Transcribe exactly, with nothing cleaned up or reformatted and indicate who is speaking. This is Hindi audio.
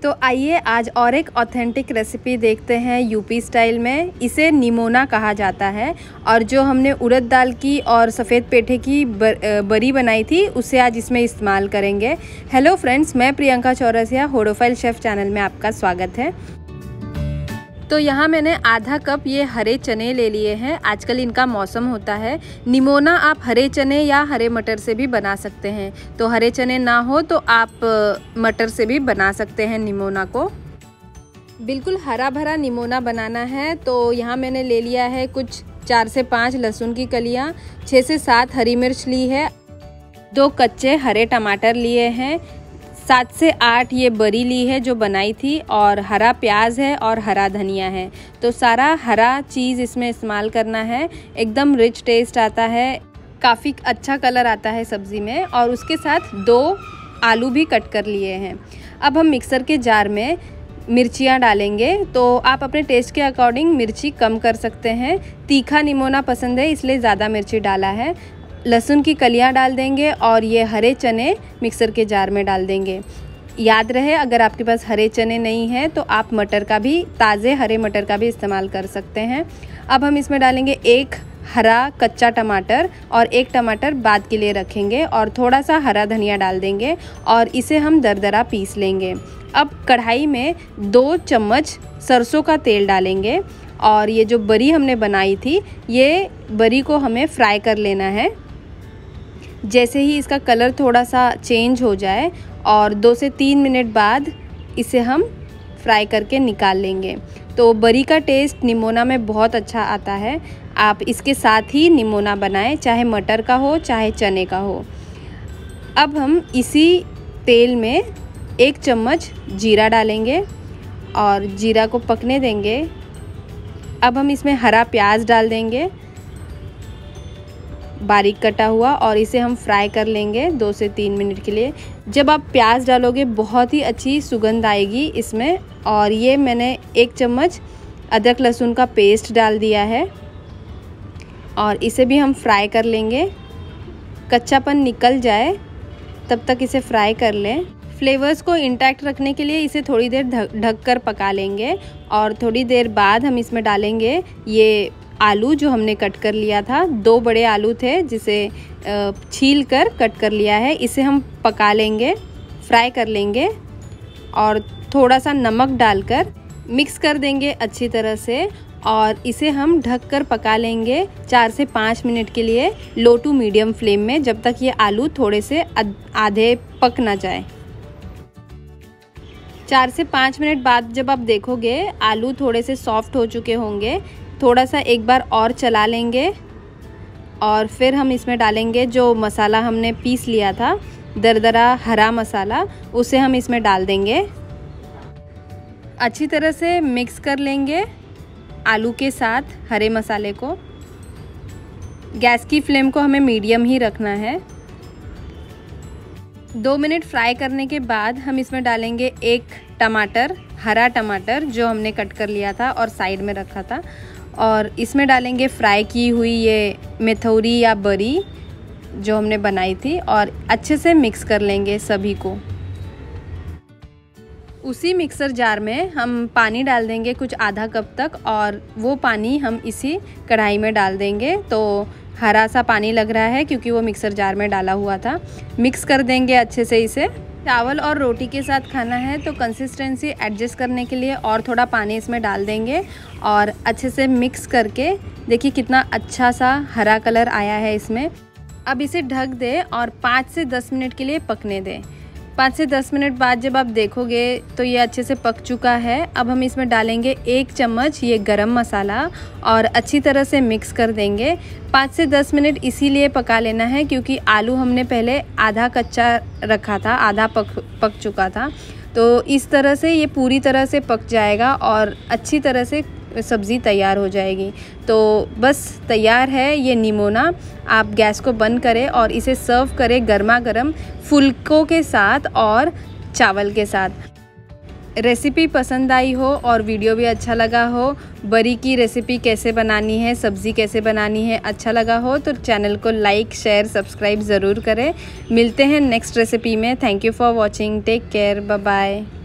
Speaker 1: तो आइए आज और एक ऑथेंटिक रेसिपी देखते हैं यूपी स्टाइल में। इसे निमोना कहा जाता है और जो हमने उड़द दाल की और सफ़ेद पेठे की बर, बरी बनाई थी उसे आज इसमें इस्तेमाल करेंगे। हेलो फ्रेंड्स, मैं Priyanka Chaurasia, hodophile chef channel में आपका स्वागत है। तो यहाँ मैंने आधा कप ये हरे चने ले लिए हैं। आजकल इनका मौसम होता है। निमोना आप हरे चने या हरे मटर से भी बना सकते हैं। तो हरे चने ना हो तो आप मटर से भी बना सकते हैं निमोना को। बिल्कुल हरा भरा निमोना बनाना है। तो यहाँ मैंने ले लिया है कुछ चार से पाँच लहसुन की कलियाँ, छः से सात हरी मिर्च ली है, दो कच्चे हरे टमाटर लिए हैं, सात से आठ ये बरी ली है जो बनाई थी, और हरा प्याज है और हरा धनिया है। तो सारा हरा चीज़ इसमें इस्तेमाल करना है। एकदम रिच टेस्ट आता है, काफ़ी अच्छा कलर आता है सब्ज़ी में। और उसके साथ दो आलू भी कट कर लिए हैं। अब हम मिक्सर के जार में मिर्चियाँ डालेंगे। तो आप अपने टेस्ट के अकॉर्डिंग मिर्ची कम कर सकते हैं। तीखा निमोना पसंद है इसलिए ज़्यादा मिर्ची डाला है। लहसुन की कलियां डाल देंगे और ये हरे चने मिक्सर के जार में डाल देंगे। याद रहे, अगर आपके पास हरे चने नहीं हैं तो आप मटर का भी, ताज़े हरे मटर का भी इस्तेमाल कर सकते हैं। अब हम इसमें डालेंगे एक हरा कच्चा टमाटर और एक टमाटर बाद के लिए रखेंगे, और थोड़ा सा हरा धनिया डाल देंगे और इसे हम दरदरा पीस लेंगे। अब कढ़ाई में दो चम्मच सरसों का तेल डालेंगे और ये जो बरी हमने बनाई थी, ये बरी को हमें फ्राई कर लेना है। जैसे ही इसका कलर थोड़ा सा चेंज हो जाए और दो से तीन मिनट बाद इसे हम फ्राई करके निकाल लेंगे। तो बरी का टेस्ट निमोना में बहुत अच्छा आता है। आप इसके साथ ही निमोना बनाएं, चाहे मटर का हो चाहे चने का हो। अब हम इसी तेल में एक चम्मच जीरा डालेंगे और जीरा को पकने देंगे। अब हम इसमें हरा प्याज डाल देंगे बारीक कटा हुआ, और इसे हम फ्राई कर लेंगे दो से तीन मिनट के लिए। जब आप प्याज डालोगे बहुत ही अच्छी सुगंध आएगी इसमें। और ये मैंने एक चम्मच अदरक लहसुन का पेस्ट डाल दिया है और इसे भी हम फ्राई कर लेंगे। कच्चापन निकल जाए तब तक इसे फ्राई कर लें। फ्लेवर्स को इंटैक्ट रखने के लिए इसे थोड़ी देर ढक कर पका लेंगे। और थोड़ी देर बाद हम इसमें डालेंगे ये आलू जो हमने कट कर लिया था। दो बड़े आलू थे जिसे छील कर कट कर लिया है। इसे हम पका लेंगे, फ्राई कर लेंगे और थोड़ा सा नमक डालकर मिक्स कर देंगे अच्छी तरह से। और इसे हम ढक कर पका लेंगे चार से पाँच मिनट के लिए लो टू मीडियम फ्लेम में, जब तक ये आलू थोड़े से आधे पक ना जाए। चार से पाँच मिनट बाद जब आप देखोगे आलू थोड़े से सॉफ्ट हो चुके होंगे, थोड़ा सा एक बार और चला लेंगे और फिर हम इसमें डालेंगे जो मसाला हमने पीस लिया था, दरदरा हरा मसाला, उसे हम इसमें डाल देंगे। अच्छी तरह से मिक्स कर लेंगे आलू के साथ हरे मसाले को। गैस की फ्लेम को हमें मीडियम ही रखना है। दो मिनट फ्राई करने के बाद हम इसमें डालेंगे एक टमाटर, हरा टमाटर जो हमने कट कर लिया था और साइड में रखा था, और इसमें डालेंगे फ्राई की हुई ये मेथौरी या बरी जो हमने बनाई थी, और अच्छे से मिक्स कर लेंगे सभी को। उसी मिक्सर जार में हम पानी डाल देंगे कुछ आधा कप तक, और वो पानी हम इसी कढ़ाई में डाल देंगे। तो हरा सा पानी लग रहा है क्योंकि वो मिक्सर जार में डाला हुआ था। मिक्स कर देंगे अच्छे से इसे। चावल और रोटी के साथ खाना है तो कंसिस्टेंसी एडजस्ट करने के लिए और थोड़ा पानी इसमें डाल देंगे और अच्छे से मिक्स करके देखिए कितना अच्छा सा हरा कलर आया है इसमें। अब इसे ढक दें और पाँच से दस मिनट के लिए पकने दें। पाँच से दस मिनट बाद जब आप देखोगे तो ये अच्छे से पक चुका है। अब हम इसमें डालेंगे एक चम्मच ये गरम मसाला और अच्छी तरह से मिक्स कर देंगे। पाँच से दस मिनट इसीलिए पका लेना है क्योंकि आलू हमने पहले आधा कच्चा रखा था, आधा पक पक चुका था। तो इस तरह से ये पूरी तरह से पक जाएगा और अच्छी तरह से सब्ज़ी तैयार हो जाएगी। तो बस तैयार है ये निमोना। आप गैस को बंद करें और इसे सर्व करें गर्मा गर्म फुल्कों के साथ और चावल के साथ। रेसिपी पसंद आई हो और वीडियो भी अच्छा लगा हो, बरी की रेसिपी कैसे बनानी है, सब्ज़ी कैसे बनानी है अच्छा लगा हो तो चैनल को लाइक शेयर सब्सक्राइब ज़रूर करें। मिलते हैं नेक्स्ट रेसिपी में। Thank you for watching. Take care. Bye bye.